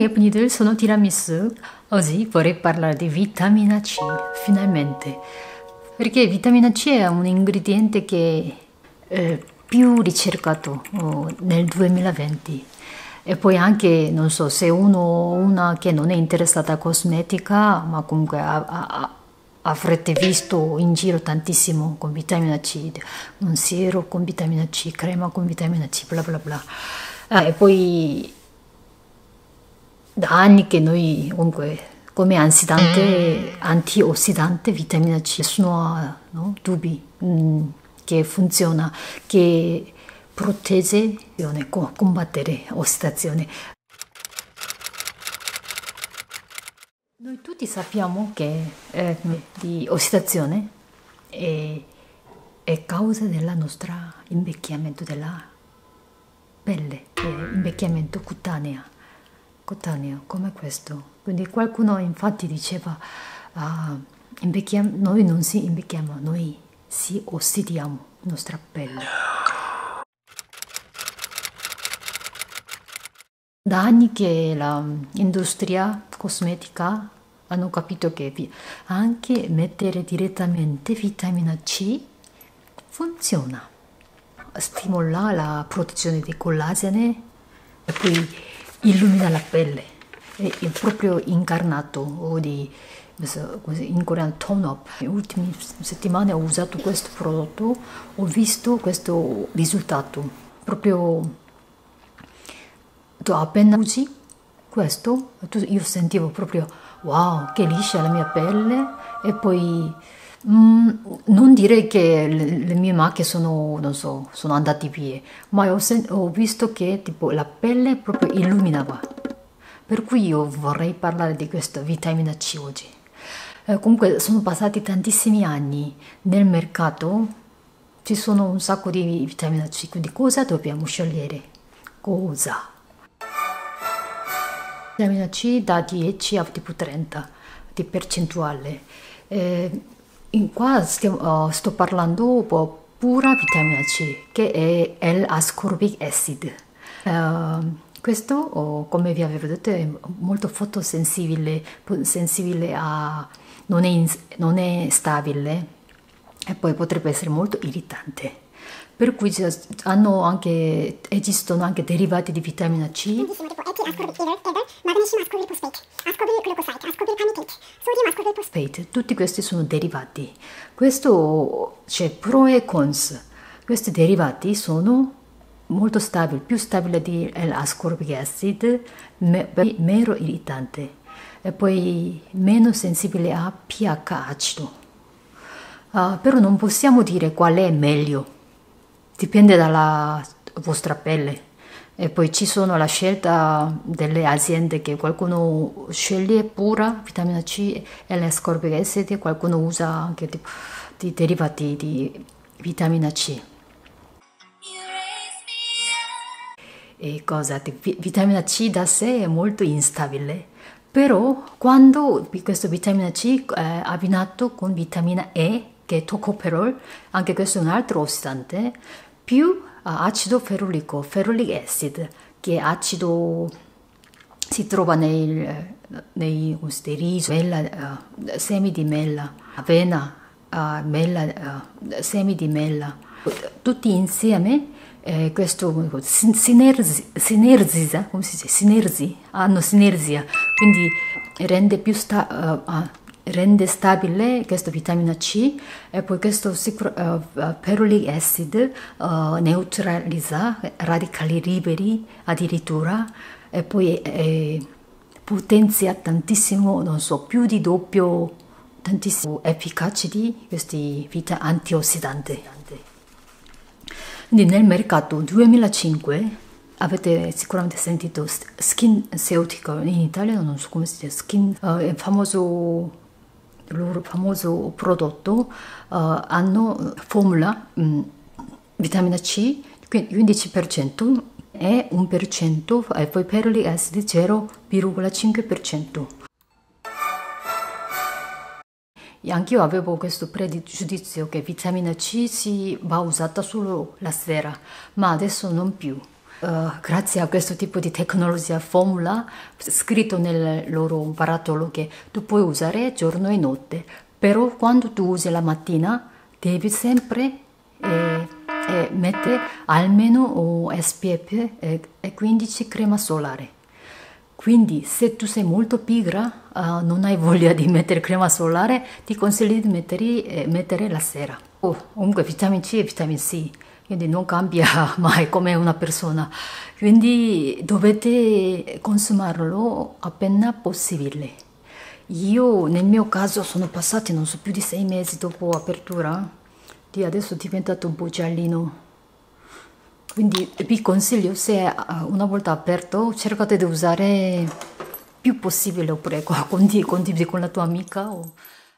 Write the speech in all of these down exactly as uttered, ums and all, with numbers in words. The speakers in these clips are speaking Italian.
Yepni들 sono tiramisù. Oggi vorrei parlare di vitamina C, finalmente. Perché vitamina C è un ingrediente che è più ricercato oh, nel duemilaventi. E poi anche, non so, se uno o una che non è interessata a cosmetica, ma comunque ha, ha, avrete visto in giro tantissimo con vitamina C, un siero con vitamina C, crema con vitamina C, bla bla bla. Ah, e poi da anni che noi comunque come ansidante, antiossidante, vitamina C, nessuno ha no, dubbi mm, che funziona, che protegge, combattere ossidazione. Noi tutti sappiamo che eh, di ossidazione è, è causa del nostro invecchiamento della pelle, invecchiamento cutaneo, cutaneo come questo. Quindi qualcuno infatti diceva, uh, noi non si invecchiamo, noi si ossidiamo la nostra pelle. Da anni che l'industria cosmetica hanno capito che anche mettere direttamente vitamina C funziona. Stimola la produzione di collagene e poi illumina la pelle. È proprio incarnato o di in coreano tone up. Nelle ultime settimane ho usato questo prodotto, ho visto questo risultato. Proprio tu appena usi questo, io sentivo proprio wow, che liscia la mia pelle e poi mm, non dire che le, le mie macchie sono, non so, sono andate via, ma ho, ho visto che tipo la pelle proprio illuminava. Per cui io vorrei parlare di questa vitamina C oggi. Eh, comunque sono passati tantissimi anni nel mercato, ci sono un sacco di vitamina C, quindi cosa dobbiamo scegliere? Cosa? Vitamina C da dieci a tipo trenta di percentuale. Eh, in qua stiamo, uh, sto parlando pura vitamina C, che è L-ascorbic acid. Uh, questo, oh, come vi avevo detto, è molto fotosensibile, sensibile a, non, è, non è stabile e poi potrebbe essere molto irritante. Per cui hanno anche, esistono anche derivati di vitamina C. Tutti questi sono derivati. Questo c'è pro e cons. Questi derivati sono molto stabili, più stabili di L-ascorbic acid, meno irritante e poi meno sensibile a pH acido. Uh, però non possiamo dire qual è meglio. Dipende dalla vostra pelle e poi ci sono la scelta delle aziende che qualcuno sceglie pura vitamina C e l'ascorbic acid e qualcuno usa anche tipo, di derivati di vitamina C. E cosa? Vitamina C da sé è molto instabile, però quando questa vitamina C è abbinato con vitamina E, che è tocopherol, anche questo è un altro ossidante, più uh, acido ferulico, ferulic acid, che è acido, si trova nei, nei riso, mela, uh, semi di mela, avena, uh, mela, uh, semi di mela, tutti insieme. Eh, questo sinerzi, sinerzisa, come si dice? Sinerzi, hanno sinergia, quindi rende più sta, uh, uh, rende stabile questa vitamina C e poi questo uh, uh, ferulic acid uh, neutralizza radicali liberi addirittura e poi eh, potenzia tantissimo, non so, più di doppio, tantissimo efficace di questi vita antiossidanti. Quindi nel mercato duemilacinque avete sicuramente sentito SkinCeuticals in Italia, non so come si dice, Skin, uh, è famoso, il loro famoso prodotto, uh, hanno formula um, vitamina C quindici per cento e uno per cento e poi ferulic acid zero virgola cinque per cento. Anch'io avevo questo pregiudizio che vitamina C si va usata solo la sera, ma adesso non più. Uh, grazie a questo tipo di tecnologia formula scritto nel loro barattolo che tu puoi usare giorno e notte, però quando tu usi la mattina devi sempre eh, eh, mettere almeno oh, S P F eh, e quindici crema solare. Quindi se tu sei molto pigra, uh, non hai voglia di mettere crema solare, ti consiglio di mettere, eh, mettere la sera. Oh, comunque vitamina C e vitamina C, quindi non cambia mai come una persona. Quindi dovete consumarlo appena possibile. Io nel mio caso sono passati, non so, più di sei mesi dopo apertura, di adesso è diventato un po' giallino. Quindi vi consiglio, se una volta aperto, cercate di usare più possibile, oppure condividi, condividi con la tua amica. O...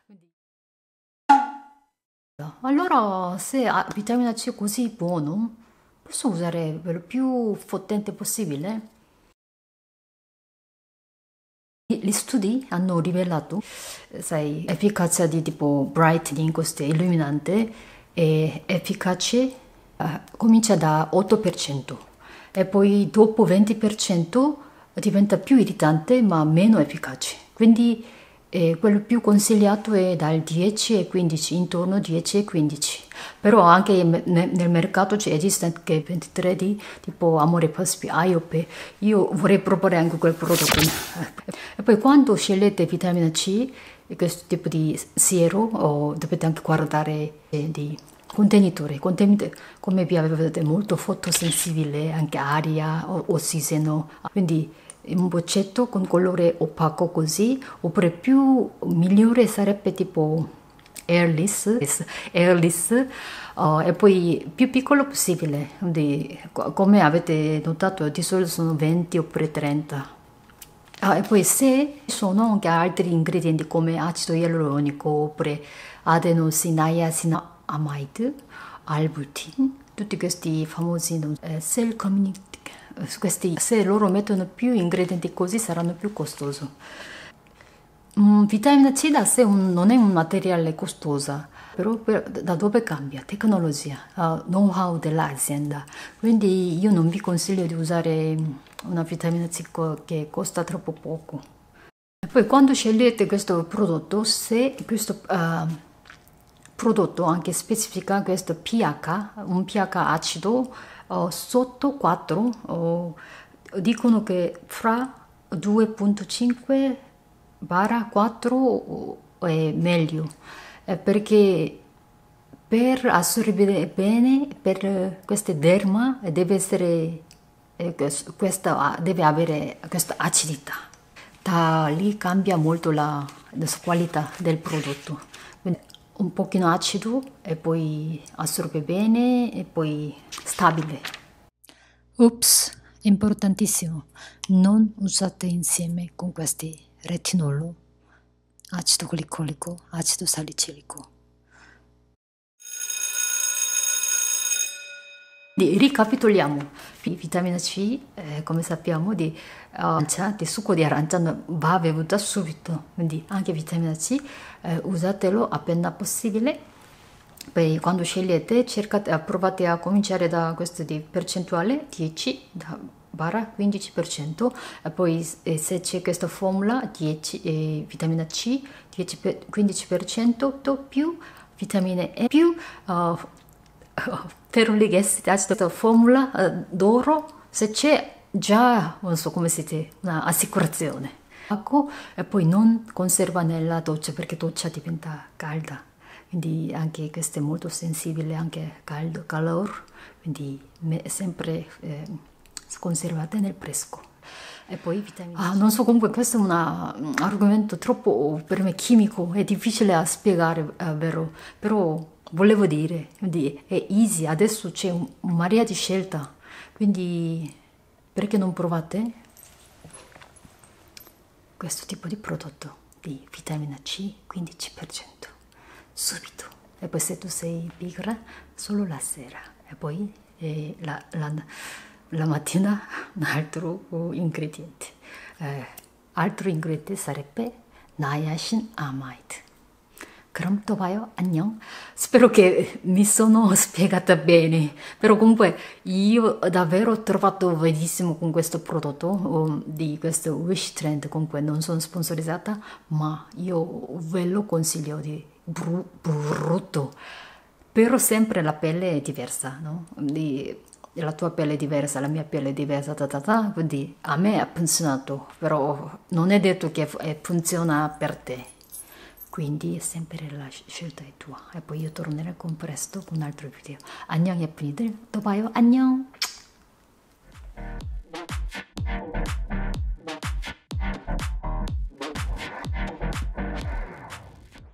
Allora, se ha vitamina C è così buono, posso usare il più potente possibile. Gli studi hanno rivelato, sai, efficacia di tipo brightening, questo illuminante, e efficace eh, comincia da otto per cento e poi dopo venti per cento diventa più irritante ma meno efficace. Quindi eh, quello più consigliato è dal dieci e quindici, intorno dieci e quindici. Però anche nel mercato esiste anche ventitré di tipo Amore Paspi, Iope. Io vorrei proporre anche quel prodotto. E poi quando scegliete vitamina C, questo tipo di siero, o dovete anche guardare eh, di contenitore. Contenitore, come vi avevo detto, è molto fotosensibile, anche aria, ossigeno. Quindi un boccetto con colore opaco così, oppure più migliore sarebbe tipo airless, airless uh, e poi più piccolo possibile. Quindi, come avete notato, di solito sono venti oppure trenta. Ah, e poi se ci sono anche altri ingredienti come acido ialuronico oppure adenosiniacinamide, albutin, tutti questi famosi eh, cell community, questi, se loro mettono più ingredienti così saranno più costosi. Mm, vitamina C da sé un, non è un materiale costoso, però per, da dove cambia? Tecnologia, uh, know-how dell'azienda. Quindi io non vi consiglio di usare una vitamina C che costa troppo poco. E poi quando scegliete questo prodotto, se questo uh, prodotto anche specifica questo pH, un pH acido uh, sotto quattro, uh, dicono che fra due virgola cinque barra quattro è meglio, eh, perché per assorbire bene per queste derma deve essere eh, questa deve avere questa acidità. Da lì cambia molto la, la qualità del prodotto. Quindi un pochino acido e poi assorbe bene e poi stabile. Ops, importantissimo, non usate insieme con questi retinolo, acido glicolico, acido salicilico. Ricapitoliamo, vitamina C, eh, come sappiamo, di arancia, di succo di arancia va bevuta subito, quindi anche vitamina C, eh, usatelo appena possibile. Poi quando scegliete, cercate, provate a cominciare da questo di percentuale dieci barra quindici per cento, e poi eh, se c'è questa formula dieci, eh, vitamina C dieci per, quindici per cento più vitamine E più uh, ferulic acid, acido, formula uh, d'oro, se c'è già, non so come si dice, un'assicurazione. E poi non conserva nella doccia perché doccia diventa calda, quindi anche questo è molto sensibile anche al caldo, calore, quindi è sempre eh, conservate nel fresco. E poi vitamina C. Ah, non so, comunque questo è una, un argomento troppo per me chimico, è difficile da spiegare, è vero, però volevo dire, quindi è easy, adesso c'è un, un marea di scelta, quindi perché non provate questo tipo di prodotto di vitamina C quindici per cento subito? E poi se tu sei pigra, solo la sera, e poi eh, la, la, la mattina un altro ingrediente. Eh, altro ingrediente sarebbe niacinamide. 그럼 또 봐요. 안녕. Spero che mi sono spiegata bene, però comunque io davvero ho trovato bellissimo con questo prodotto um, di questo Wish Trend, comunque non sono sponsorizzata, ma io ve lo consiglio di bru- brutto, però sempre la pelle è diversa, no? Di, la tua pelle è diversa, la mia pelle è diversa, ta ta ta, quindi a me ha funzionato, però non è detto che f- funziona per te. Quindi sempre la scelta è tua. E poi io tornerò con presto con un altro video. 안녕 예쁜이들. 또 봐요. 안녕.